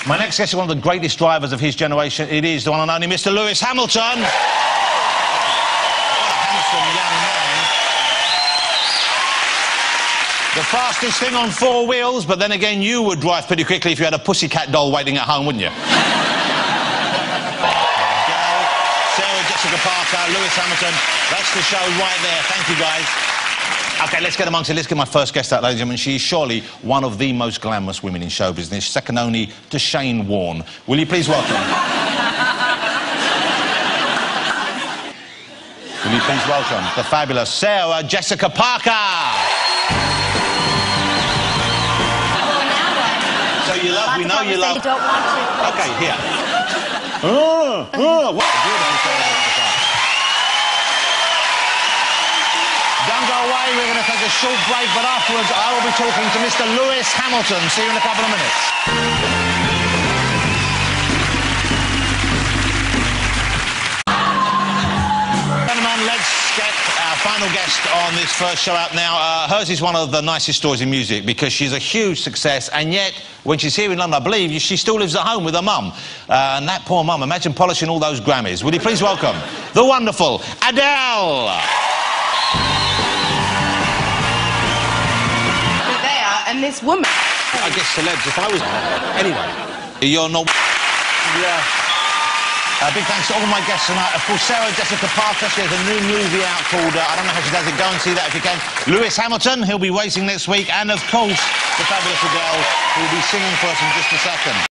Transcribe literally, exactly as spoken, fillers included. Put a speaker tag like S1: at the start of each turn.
S1: My next guest is one of the greatest drivers of his generation. It is the one and only Mister Lewis Hamilton. What a handsome young man. The fastest thing on four wheels, but then again, you would drive pretty quickly if you had a pussycat doll waiting at home, wouldn't you? Sarah Jessica Parker, Lewis Hamilton. That's the show right there. Thank you, guys. OK, let's get amongst it. Let's get my first guest out, ladies and gentlemen. She is surely one of the most glamorous women in show business, second only to Shane Warne. Will you please welcome... Will you please welcome the fabulous Sarah Jessica Parker? So you love... We know you love...
S2: You don't want to.
S1: OK, here. Oh, oh, what a beautiful Sarah Jessica Parker. Don't go away, we're going to take a short break, but afterwards I will be talking to Mister Lewis Hamilton. See you in a couple of minutes. Gentlemen, let's get our final guest on this first show out now. Uh, hers is one of the nicest stories in music because she's a huge success, and yet when she's here in London, I believe, she still lives at home with her mum. Uh, and that poor mum, imagine polishing all those Grammys. Will you please welcome the wonderful Adele?
S2: And this woman.
S1: I guess celebs, if I was... Anyway, you're not... Yeah. Uh, big thanks to all my guests tonight. Of course, Sarah Jessica Parker, she has a new movie out called... Uh, I don't know how she does it. Go and see that if you can. Lewis Hamilton, he'll be racing next week. And, of course, the fabulous Adele, who will be singing for us in just a second.